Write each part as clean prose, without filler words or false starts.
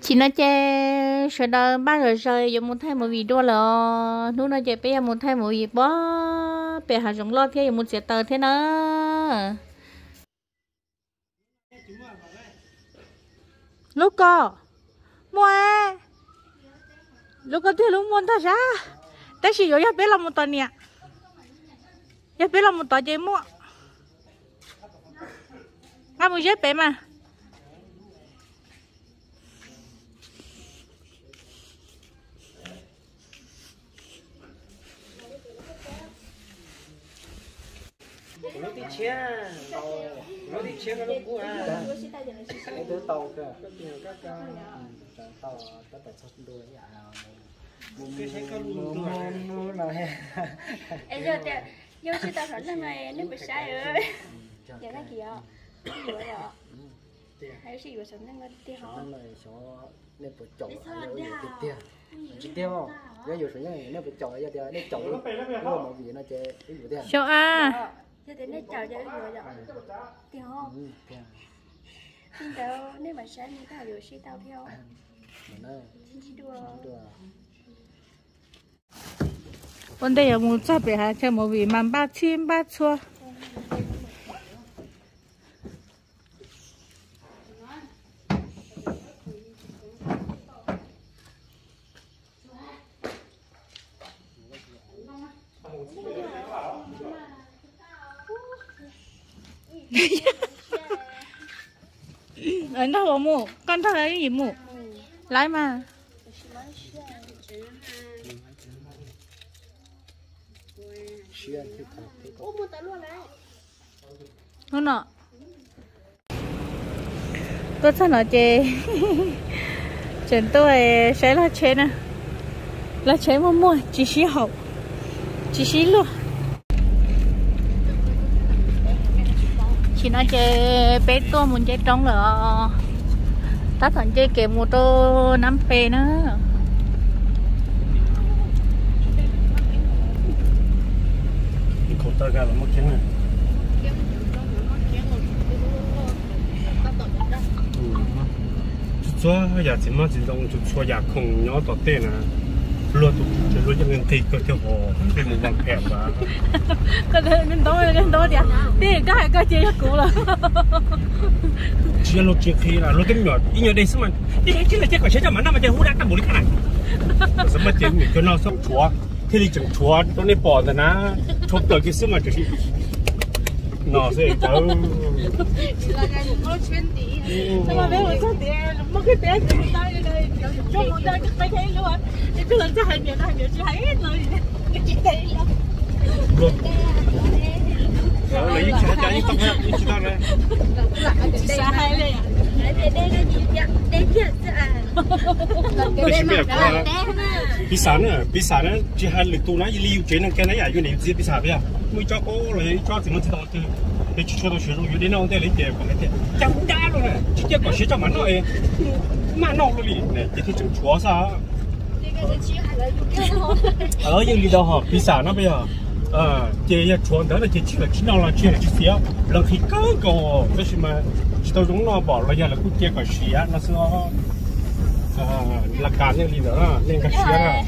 chị nói chơi sợ đâu ba rồi rồi giờ muốn thay một video là lúc nói chơi bây giờ muốn thay một gì bó bây giờ giống lo thế giờ muốn sẽ tờ thế nữa lúc co mua lúc co thì lúc muốn thay ra tại chỉ rồi bây là một tuần nè giờ bây là một tuần chơi mua ngay một giờ bé mà nó đi chia tàu nó đi chia nó lúc cũ à cái thứ tàu cơ cái tiền các tàu các tài sản đôi vậy cái xe cao luôn nó là em giờ thì vô chị tao hỏi lần này nếu bị sai ơi giờ nó kìa rồi ạ hay gì mà sống nên đi họ này số nên bị chọi chỉ tiêu không cái dù số này nó bị chọi giờ thì nó chọi nó một gì nó chơi cái gì thế số A giờ thì nó chọi cho rồi ạ thì không nhưng tao nếu mà sai thì tao rồi sẽ tao theo vấn đề là muốn cho bé cho một vị mà ba chim ba chua anh đâu có mù con thằng ấy gì mù lái mà nó nọ tôi sao nói chê chuyện tôi sẽ là chế nè là chế mua mua chỉ xí hậu chỉ xí luôn chỉ nói chê bé tôi muốn chơi trống rồi ta thằng chơi kèm mô tô 5P nữa khổ ta ra là mất chén này chúa giờ chỉ mất chỉ dùng chúa giờ không nhớ tọt tên à luôn tụt chỉ luôn những người có theo hồ thì một bằng kẹp và cái đó thì cái cái chơi cũ rồi chỉ là lúc khi là lúc cái nhỏ ý nhỏ đây xem mà đi chỉ là chơi còn chơi cho mà nó mà chơi hú đá tao bổ đi cái này xem mà chơi mình cho nó xong chúa thì đi chừng chúa tôi nên bỏ rồi na chụp tới cái xem mà chỉ nó sẽ đâu nhưng mà bé mình có tiền mất cái tiền thì người ta đây cho người ta cái thấy luôn cái lần thứ hai miền chưa thấy hết rồi cái chuyện này luôn lấy cái trái những tông những chúng ta này xa hay đây đây là gì vậy đây kia cái gì vậy pizza nữa chỉ hai lít tu nãy liu chế năng cái này à, như này chỉ pizza bây giờ mới cho cô lấy cho thì nó chỉ tao từ để cho tôi sử dụng như thế nào để lấy tiền của lấy tiền chẳng đa luôn này chỉ có sử cho mà nói mà nó luôn này chỉ chừng chúa sao ở những đi đâu họ pizza nó bây giờ chị chuồn đó là chị chỉ là chỉ nào là chị là chỉ xía lần khi có cầu cái gì mà chỉ tao giống nó bỏ là giờ là cũng kia cả xía nó sẽ là cả những gì đó nên cái xía là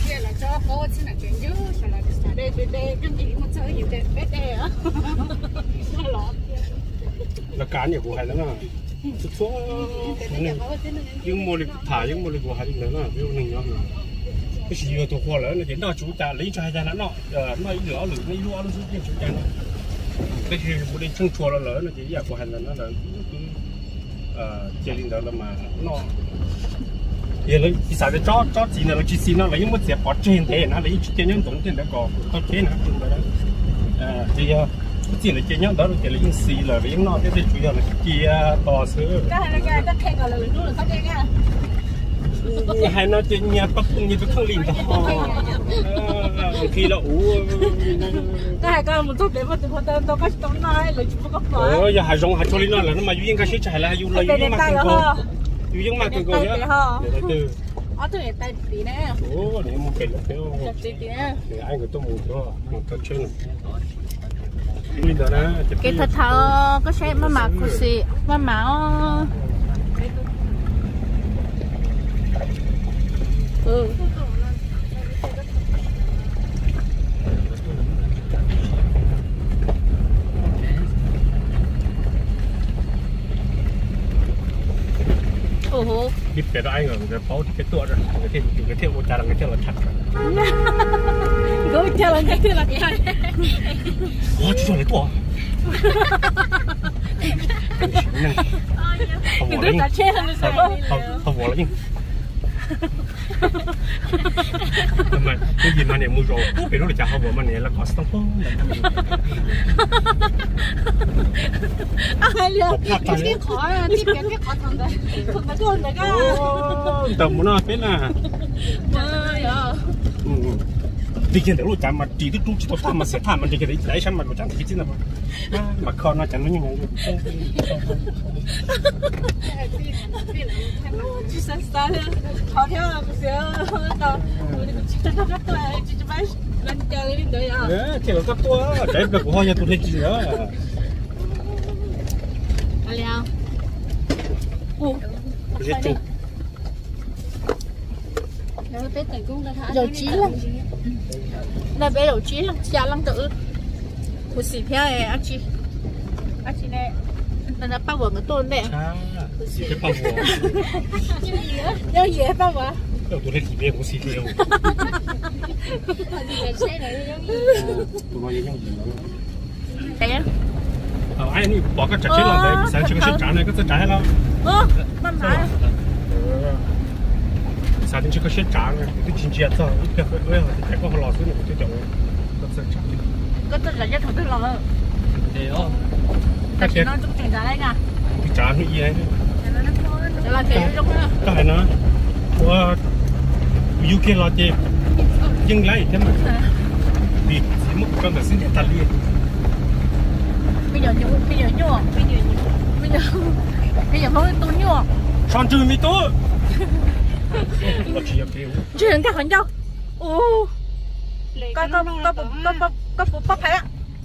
là cá nhiều của hai đó nè chút số nhưng mua được thả nhưng mua được của hai nữa nè ví dụ như nhau cái gì mà tôi qua lỡ là đến đó chúng ta lấy cho hai gia nó nó ít lửa lửa nó lúa nó xuống trên chúng ta nó cái gì một đến chân chùa là lỡ nó chỉ giờ của hành là nó là chơi linh đó là mà nó giờ lấy cái sao để cho gì là chỉ xin nó lấy một sẽ bỏ trên thế nó lấy chỉ nhân tổng tiền để có thế nào cũng vậy đó thì cái gì là chơi nhau đó là chơi lấy những xì là lấy những nó cái chủ yếu là kia to sữa cái khen gọi là luôn là có khen nha hai nó trên nhà bắc như tôi không liền đó khi là cái hai con một chút để mà tôi có trong này là chúng có phải giờ hai rong hai cho lên nó là nó mà duy cái sẽ chạy là du lấy những mặt cô duy những mặt cô nhá để từ từ tay tí nè để một cái là theo tí nè để ai người tôi mua cho một cái chân lên đó nè cái thật thà có xe mà mặc cái gì mà máu ồ đi về đó anh ở cái bao cái tua rồi cái thiệu một trà là cái thiệu là chặt có chơi là cái là chặt ủa chú lấy tua cái đứa ta chơi là sao không vỗ lấy mà cái gì mà này mua rồi cái đó là chả không vỗ mà này là có stung phong ai liền cái khó cái khó thằng đấy không phải con đấy cả tầm muốn nói bên là đi kia để lúc chạm mà chỉ được chỉ có mà sẽ tham mà đi kia đấy xem mà nó chẳng thấy gì nào mà con nó chẳng nó như này chỉ sáng sáng họ theo là một số đó chỉ cho các loại chỉ cho mấy lần chơi đi đấy à thì là các tua đấy là của họ nhà tôi thấy gì đó Aleo cái chung dầu chí lắm là bé dầu chí lắm cha lắm tự một xì theo này chị này là bao gồm cái tôn này cái bao gồm nhớ gì hết bao gồm tôi thấy gì bé cũng xì theo tụi nó giống gì nữa đấy á anh đi bỏ cái chặt chết lòng đấy sáng chưa có chết trả này có chết trả hay không bắt phải sáng chưa có chết trả này cái chuyện gì thôi cái cái cái có lò xuống này cái chỗ có chết trả có tên là nhất thằng tên là thế đó cái chuyện nó cũng chuyện trả đấy nha cái trả cái gì đấy là cái lúc đó cái nó của UK là gì nhưng lại thế mà vì chỉ một con là xin thật liền bây giờ không tôi nhua sang chưa mới tốt nó chỉ kêu chưa đến cả phần đâu ô có bắp phải á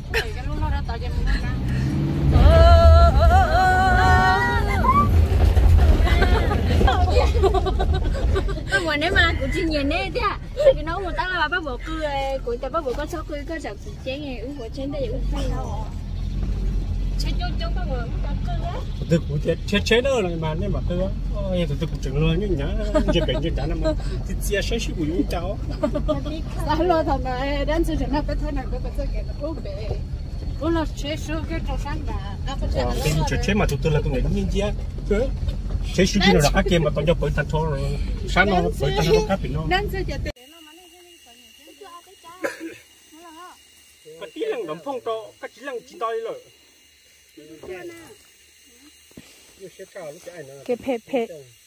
ngoài nếu mà của chị nhìn đấy thế à cái nấu một tá là bác bộ cứ của ta bác bộ có sáu cứ có sập chén này uống của chén đây uống phay đâu chén chung bác bộ tôi cũng chết nữa rồi mà nên mà tôi tôi cũng chừng luôn như nhá chỉ bệnh như chả mà thì chia sẻ sự của những cháu sao lo thằng này đến sự nó cái thế này cái cái nó ốm bể ốm là chế số cái trong sáng đã cái chết mà tôi là tôi nghĩ như chia chế số gì nó là cái mà tôi cho bởi thành phố rồi sáng nó bởi thành phố khác thì nó cái tí lằng đấm phong to cái chỉ lằng chín đôi rồi cái phê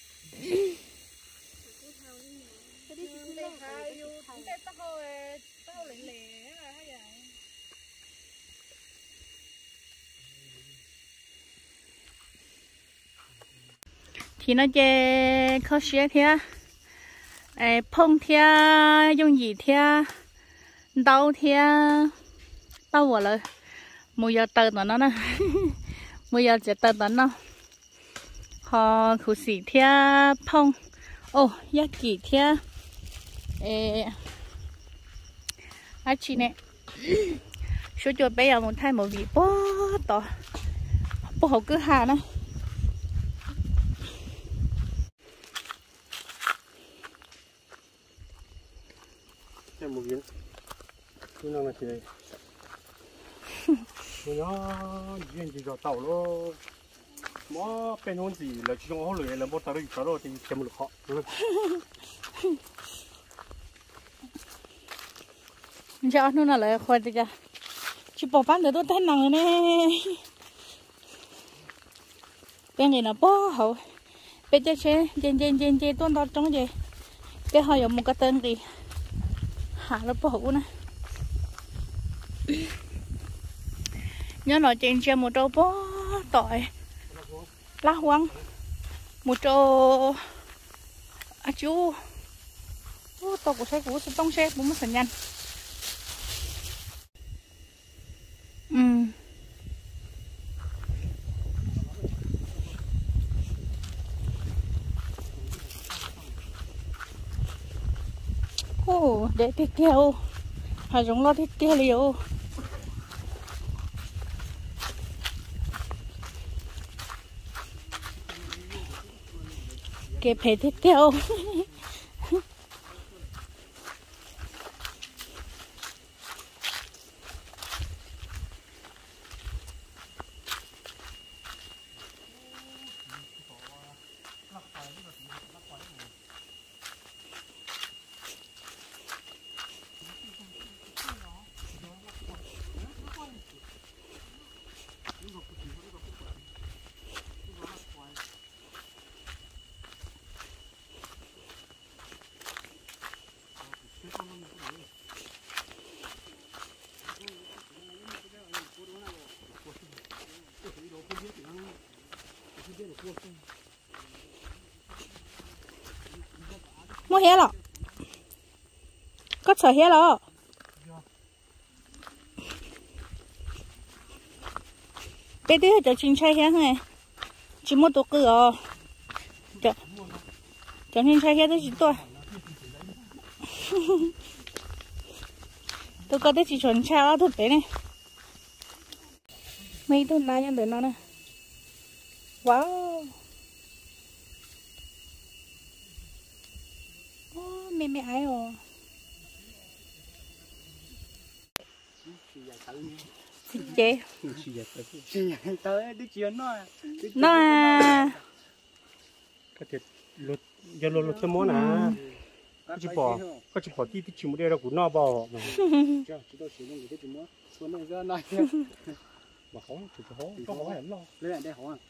thì nó chơi khó xé thế phong thế dùng gì thế đau thế bao giờ rồi mua giờ tờ nó nè mua giờ chỉ tờ nó họ khử xỉ thế phong ô giá trị thế chị nè số cho bây giờ một thay một vị bó to bó hậu cứ hà này cái một viên cái nào mà chị nó chuyện gì rồi tàu luôn mó bên hôn gì là chỉ trong họ lười là một tàu đi rồi thì chém được họ giờ nó là lại khoai thì chỉ bỏ bán được tôi thấy nặng nè bên này là bó hậu bên trên trên tuần đó trong gì cái họ dùng một cái tên gì hạ nó bó hậu nè nhớ nói trên một trâu bó tỏi lá hoang một trâu chú tao của xe của tông xe cũng mất nhanh để tiếp theo hà giống lo tiếp theo liều cái phải thiết theo mua hé lọ có sở hé lọ bây giờ cho chính trai hé này chỉ mua tổ cửa cho chính trai hé đó chỉ tôi tôi có chỉ chuẩn trai thôi bé này mấy tôi lá nhân để nó này wow mẹ mẹ ai rồi chị tới đi chuyến nó à cái thiệt lột giờ lột thêm món à có chỉ bỏ tí chỉ một đây là của nó bò cho chúng tôi sử dụng cái gì nữa xuống đây ra này mà không chỉ có hổ hẳn lo lấy lại đây hổ à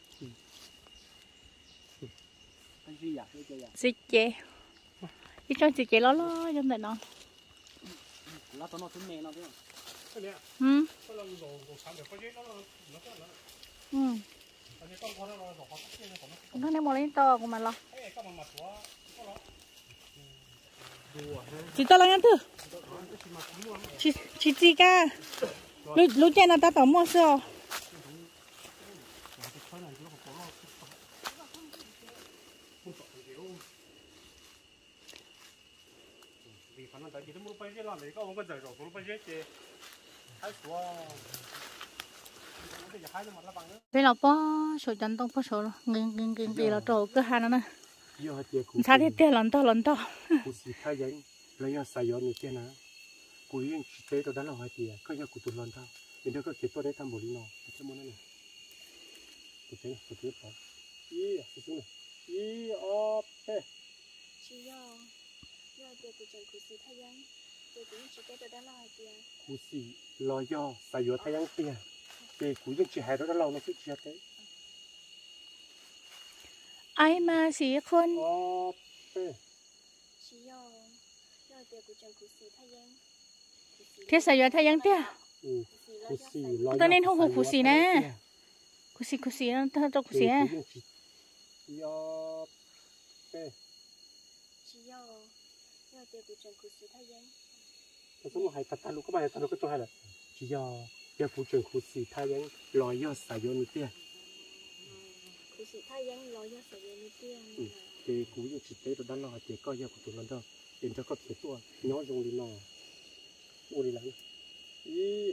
anh duy à chị đi cho chị lo trong này nó lá to nó xuống mè nó biết ừ nó này một lên to của mình lo chị to là ngăn thử chị ca lúc trên là ta tỏ mua sữa bây giờ po số chân tông po số ngừng gì là trâu cứ hai nó nè sao thế tiền lần to cú xì thay giấy lấy ra xài gió này kia nè cú yên chỉ tế tôi đã làm hai tiền có nhau cú tụt lần thao thì nó có kết tôi đấy tham bổ đi nó cái món này tụt thế bỏ ý xuống này ý op cú xì lo do xài gió thay giấy tiền để cú yên chỉ hai đó đã lâu nó sẽ chia thế ai mà xì con thế sao giờ thay giang tia tôi nên không cú xì nè cú xì nó cho cú xì à tôi muốn hai tạt lúc các bạn tạt lúc cái chỗ hai là chỉ do giờ cú trường cú xì thay giấy lo do xài gió này tia thì cú yên chỉ tế tôi đã lo thì coi giờ của tôi lần đó đến cho có thể tua nhỏ dùng đi nó mua đi lấy ý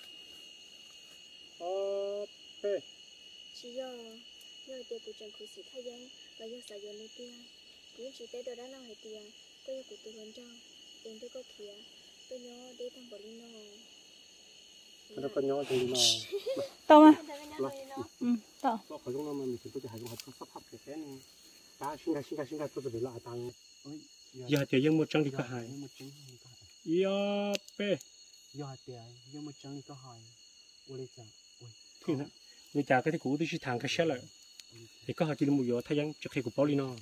p chỉ do tiền của trường cú sĩ thay giấy và do sử dụng tiền cú chỉ tế tôi đã lo hết tiền tôi giờ của tôi lần cho đến tôi có kia tôi nhớ để thằng bò lino nó có nhỏ dùng đi nó to mà to có phải trong nó mình chỉ có thể dùng hạt sắp hấp cái này ta sinh ra tôi phải lại tăng giờ thì dân một trăm đi có hai giờ p giờ thì dân một trăm đi có hai ôi chà thì đó người ta cái cũ tôi chỉ thằng cái xe lại thì có họ chỉ là một giờ thay giấy cho khi của Paulino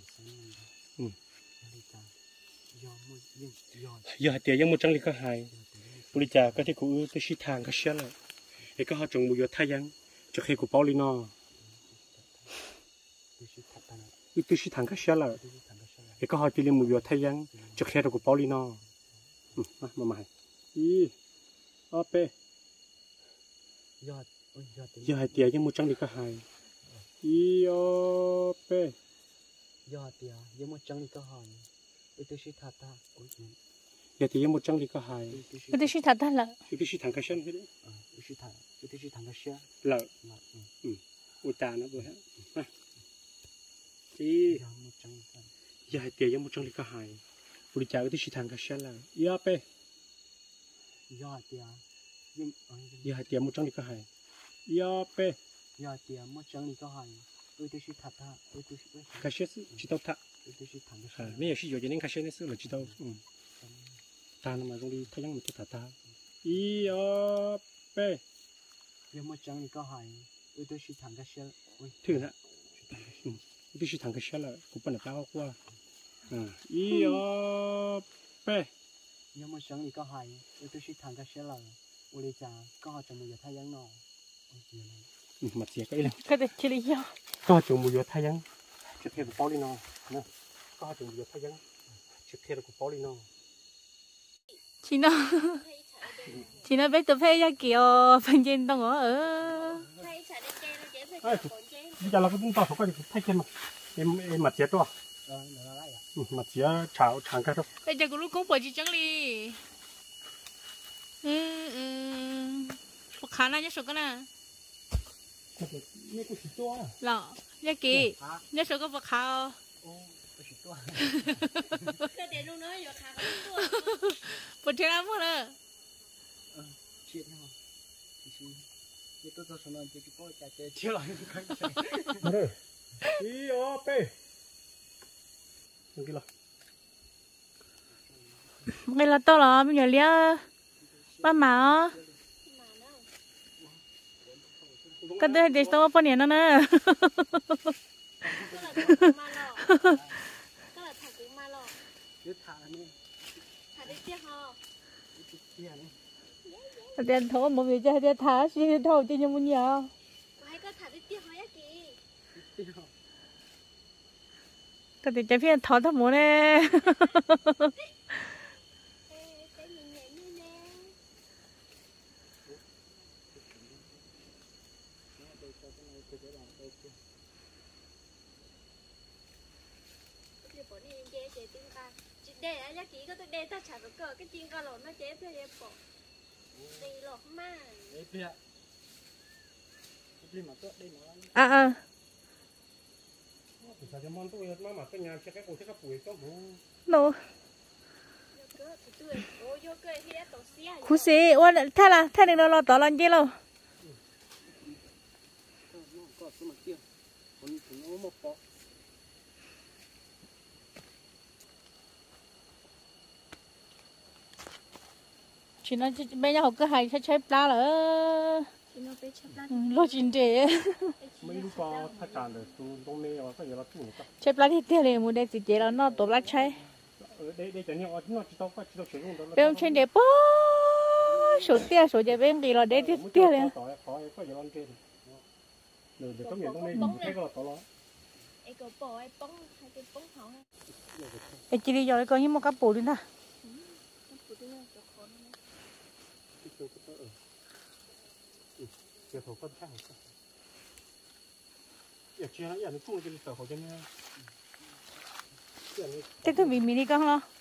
giờ thì dân một trăm đi có hai người ta cái cũ tôi chỉ thằng cái xe lại thì có họ trồng một giờ thay giấy cho khi của Paulino tôi chỉ thằng cái xe lại thì có họ chỉ là một giờ thay giấy cho khi của Paulino mà mày op giờ hai tiền nhưng một trăm đi có hai op giờ thì dân một trăm đi có hai tôi chỉ thật ta giờ thì một trăm đi có hai tôi chỉ thật là tôi chỉ thằng cái xe hết đấy tôi chỉ thằng cái xe lợ ủa ta nó vừa hết đi giờ hai tiền giống một trong lý cả hai bùi chả cái thứ thằng cái xe là ia pe giờ hai tiền một trong lý cả hai ia pe giờ tiền một trong lý cả hai tôi chỉ thật ha cái xe chỉ tao thà mấy giờ giờ nên cái xe này là chỉ tao ta mà trong đi thay một cái thà ia pe giờ một trong lý cả hai tôi chỉ thằng cái xe thứ nữa tôi chỉ thằng cái xe là cũng phải là cao qua ia pe giờ một trong lý cả hai tôi chỉ thằng cái xe là我哋就剛學做冇藥太陽咯， mặt gì cái này cái này chỉ là có chừng mùi thay nhang chụp theo bao đi nó nè có chừng mùi thay nhang chụp theo của bao đi nó chị nó biết tôi phải ra kiểu phần trên đông ở bây giờ là cái chúng ta phải có cái thay chân mà em mặt gì đó mặt gì chảo chàng cái đó bây giờ cũng lúc cũng bỏ chị chẳng đi một khả năng nhất số cái nào lọ nhất kỳ nhất số cái vật khao cái tiền luôn nữa giờ khá một thiên lắm rồi chuyện nào như tôi cho nó chỉ có chạy chạy chưa lại rồi ia pe cái là to lắm bây giờ lia ba má cái đây để tao bao nhiêu nữa nè tiền thổ một việc cho tiền thả xí thổ cho nhau nhiều cái tiền trái phiên thổ thấp muốn nè để ai giá kỹ có tôi để ta trả được cờ cái chiên ca lộn nó chế thế em bỏ đi lọt mà no cú xí ôn thay là thay đừng lo tỏ lần kia đâu chị nói bây giờ học cái hay sẽ chép lá nữa lo chín trẻ mấy lúc có thay tràn rồi tôi mê rồi có gì là tu nữa chép lá thì tiền liền muốn để chị chế là nó tổ lá cháy đây chẳng nhiều nó chỉ tao sử dụng đó bên trên để bó số chế bên kia là để tiền liền có gì ăn trên rồi để có miệng tôi mê cái đó tao lo ai có bỏ ai bông hay cái bông hỏng ai chỉ đi rồi coi như một cái bù đi nè giờ thổ con khác giờ chia nó giờ nó chung cái tờ hồ cho nên thế tôi bị mini con lo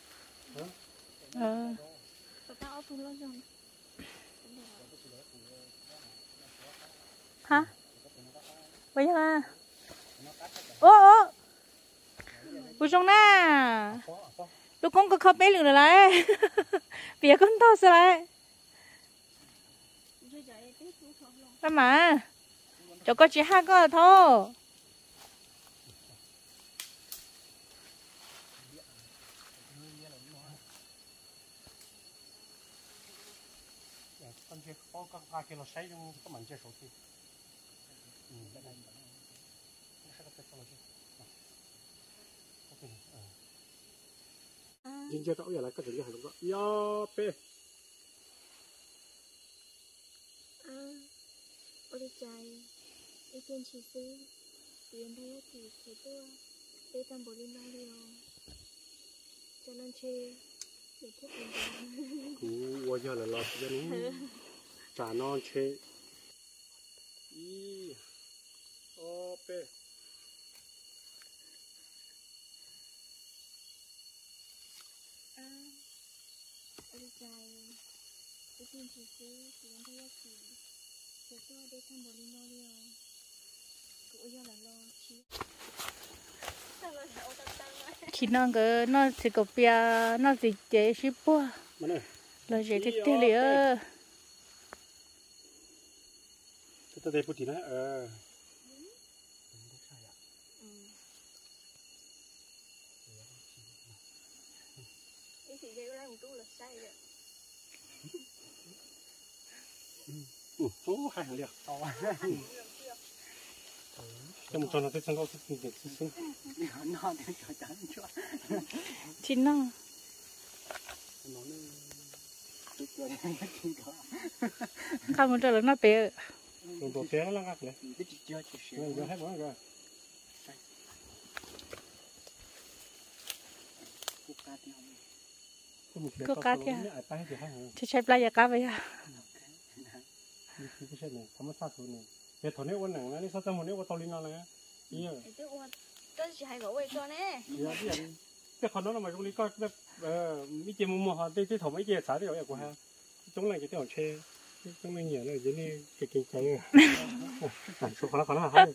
hả bây giờ ô bùi trong na lúc con có khóc bé lửa lại bịa con to sao lại cái mà cho có chỉ hai cái thôi con chơi có hai cái nó sấy trong có mảnh chơi sổ thì đây đây nó sẽ có cái con chơi nhưng chưa rõ giờ lại có thể như hàng đó yo pe ôi trời ý kiến chỉ xứ tiền thấy thì tôi để tâm bổ lên nói điều cho nên chơi để thích mình cú giờ là lọt cho nó trả non chơi y o pe ôi trời ý kiến chỉ xứ tiền thấy thì tôi để tâm bổ lên nói điều cũ giờ là lo chi sao lại chỉ nó chỉ có bia nó chỉ chế ship bua mà này là chế thì tiêu lìa tôi thấy bút thì nó hai hàng liệt trong một tuần nó sẽ sang câu sinh nhật sinh nó thì cho chán cho chín nó không muốn cho nó bé đồ té nó lăng ác này chưa rồi hết rồi rồi có cá thì chỉ chơi playa cá vậy à cái chuyện này không có sao thôi này để thổi nếp uốn nặng này sao cho một nếp uốn to lên nó này ý rồi tôi chỉ hay gọi cho nè cái con nó là mà chúng đi coi mấy chị mua họ đi thổi mấy chị xả đi rồi của ha chúng này cái tiểu chê chúng này nhiều rồi dưới này cái cái số con nó hay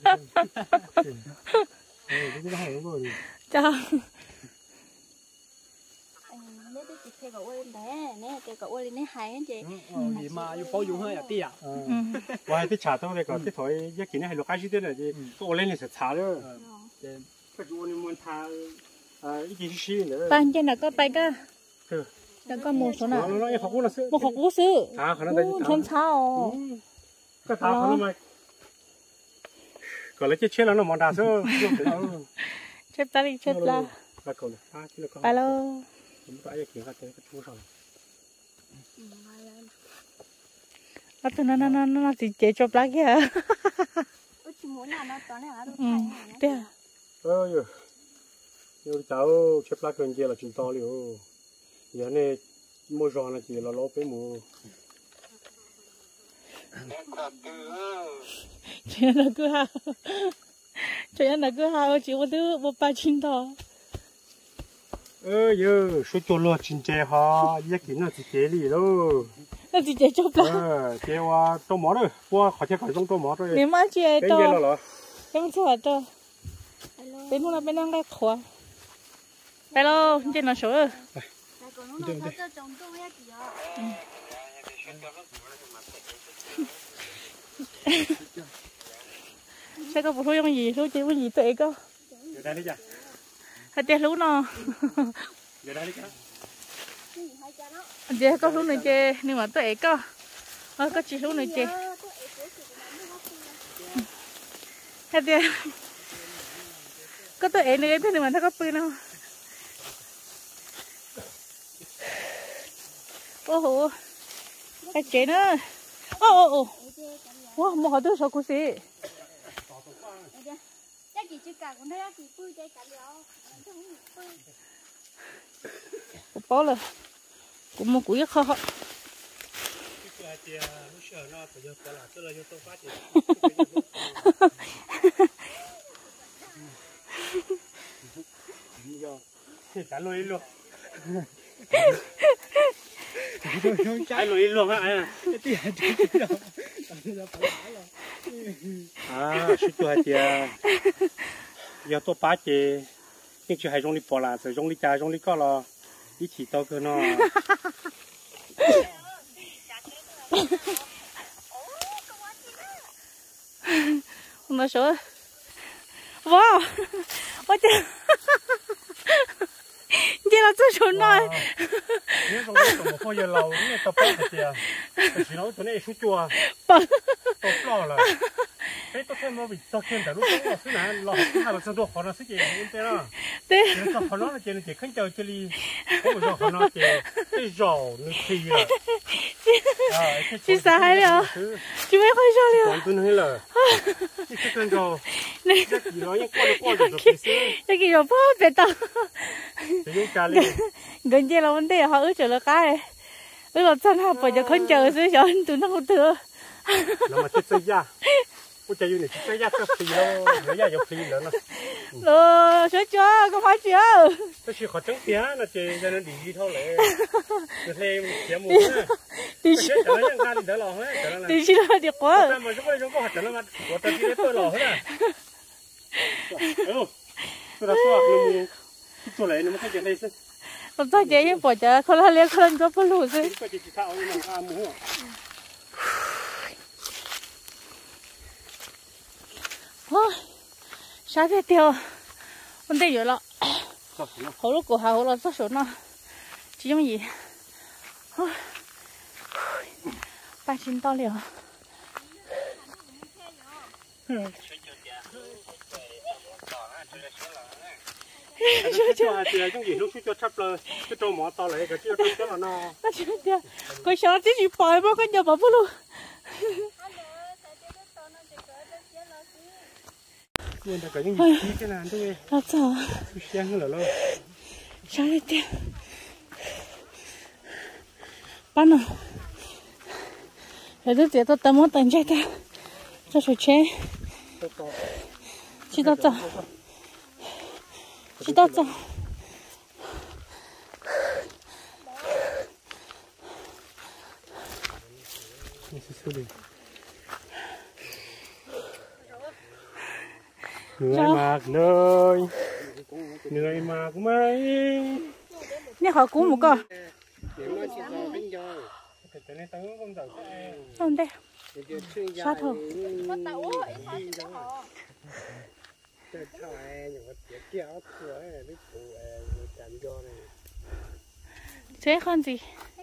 cái hay đúng rồi chào nếu tôi chỉ theo gọi lên đấy nè theo gọi lên nè hay anh chị vì mà yêu bao dung hơi à tia ngoài cái trà thôi này có cái thổi cái này hay lo cái gì thế này thì tôi lên thì sẽ xả rồi cái chỗ này muốn thà ít gì xí nữa ban trên là có tay cơ là có một số nào nó học cũng là sư một học vũ sư khả năng đấy chân sao cái thà khả năng mày còn lấy chết là nó mòn đá sơ chết ta đi chết la là còn alo chúng ta ai kiếm cái chú rồi nó từ nó chỉ chế cho lá kia chỉ muốn là nó tóm lại là ơi yêu cháu chép lá cần kia là chuyện to liệu giờ này mua giò là chỉ là lỗ cái mù chuyện là cứ ha chỉ có thứ một ba chín to giờ số chỗ lo chín chế ha giờ kia nó chỉ chế lì đâu nó chỉ chế cho lá chế qua tô mỏ rồi qua khỏi chế khỏi trong tô mỏ rồi nếu mà chế to em sao to bênนู้นเป็นนั่งได้ขวาไปแล้วเจนน่ะชัวร์ใช่ก็พูดยังยี่รู้จีว่ายี่ตัวเองก็เดี๋ยวได้เลยจ้ะให้เจ้ารู้เนาะเดี๋ยวได้เลยจ้ะเจ้าก็รู้หน่อยเจ้นี่ว่าตัวเองก็ก็จีรู้หน่อยเจ้ให้เจ้ก็ตัวเองนี่เพื่อนมันถ้าก็ปืนเอาโอ้โหไอ้เจ๊เนอะโอ้ว้าวมอตัวสกุสิกูป้อเลยกูมากูยักเข้า trả lùi luôn trả lùi luôn á suy cho hai tia giờ tôi bắt chị nhưng chỉ hai trong đi bỏ là rồi trong đi trà trong đi có là ít chỉ to cơ nó nó số wow ôi trời chị là tôi số nói nếu không có một phơi lâu nó tập bắt thì chỉ nói tụi này số chua tập lo là cái tôi thêm một vị tôi thêmแต่รู้ว่าคือนะเราถ้าเราสะดวกขอเราสักกี่คนเท่านั้นเดี๋ยวขอเราเจนเจขึ้นเจอเจลีผมจะขอเราเจได้รอนึกทีละ chị sao hay rồi chị mấy khoai cho liền còn tôi nói là chị cứ cần rồi cái gì nói những qua được rồi cái gì rồi phô bể tao những trà liền gần như là vấn đề họ ước chờ là cái ước là chân họ phải cho khẩn chờ dưới cho tụi nó không thừa nó mà chết ra cô chơi này chết ra cái gì đâu người ra dọc gì nữa nó sửa chưa có phải chưa cái chuyện khó tránh phía là chơi cho nên đi thôi lại được thêm kiếm mua á đi chơi cho nó ra đi đỡ lò hết đi chơi là được quá mà chúng có hoạt động là mặt của tôi đi tôi lò hết à tôi đã xóa luôn chỗ này nó mới cái chuyện này chứ Làm sao chị ấy bỏ chả không là liên không có phụ lù chứ. cái chị thạo như là mua Thôi, sao thế tiêu, vấn đề nhiều lắm. Hổ lúc cổ hào hổ là rất số nó, chỉ giống gì. Thôi, ba chín to liều. cho thì trong gì lúc cho chấp lời cái trâu mỏ to lại cái chiếc trâu là nó Ba chín tiêu, coi sao chỉ chỉ bòi bao cái nhà bảo phụ lù. luôn là cái những gì cái nào thôi Làm sao? xem là lo Sao thế tiêu? Ba nào? Rồi tôi tôi tao muốn tận chơi ta, cho số chế. Chỉ tao tao, chỉ tao tao. người mạc nơi người mạc mấy Nè họ cú một con. Không đây. Sao thôi. Thế con gì?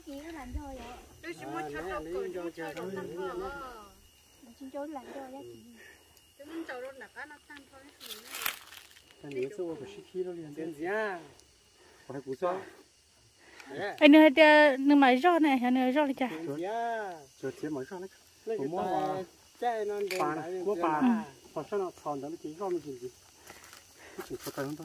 Anh nơi đây nơi máy rau này, anh nơi rau đi chả. rồi chế mấy sao đấy của mua bàn mua bàn hoặc sao nó thòn đó nó chỉ rau nó gì cái chỉ có cái đó thôi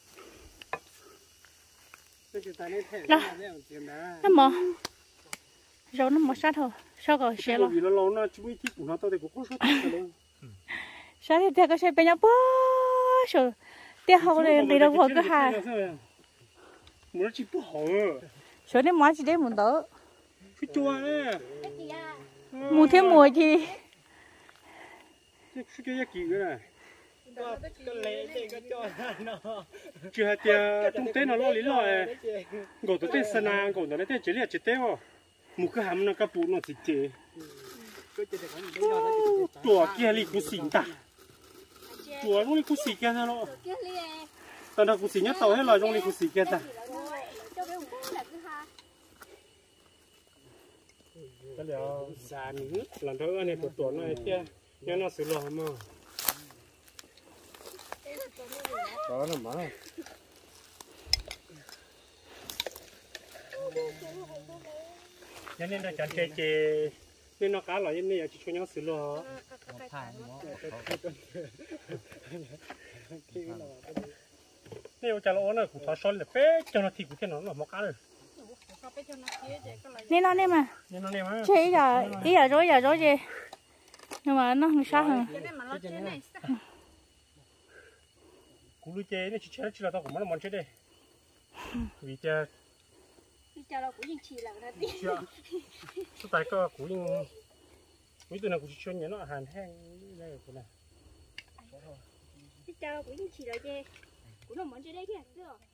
Nó mò. Rau nó mò sát thôi. Sao còn xe lo. vì nó lâu nó chúng thích của nó tao thì cũng có số tiền luôn Sát thì theo cái xe bên nhau bó. Sợ. Tiếc hậu này đi đâu vào cái hà. muốn chỉ bỏ Sợ nên mò chỉ để muốn đỡ. cái chua đấy Mùa thêm mùa gì. cái gì cái này chưa thì tung tên nó lo lý lo gỗ tôi tên sana gỗ nó tên chế liệt chế tên không một cái hàm nó cái bún nó chỉ chế tua kia li cú xỉn ta tua nó li cú xỉn kia thôi nó tao đã cú xỉn nhất tao hết rồi trong li cú xỉn kia ta cái liệu già nữa lần đó này tua này kia nhưng nó xử lo mà đó là má nên là chọn chè nên nó cá loại này chỉ cho nhau xử lo nếu chả lo nó cũng tháo son là bé cho nó thịt của cái nó là móc cá rồi Nên nó nè mà. nên nó nè mà Chứ ý là rồi gì. Nhưng mà nó không sao hơn. cú lưới chè này chỉ là tao cũng muốn món chết đây vì chè chưa số tài cơ cú nhưng quý từ nào cũng chuyên nhớ nó hàn hang đây là cái này Chào cũng chỉ là gì cũng là món chơi đấy kìa.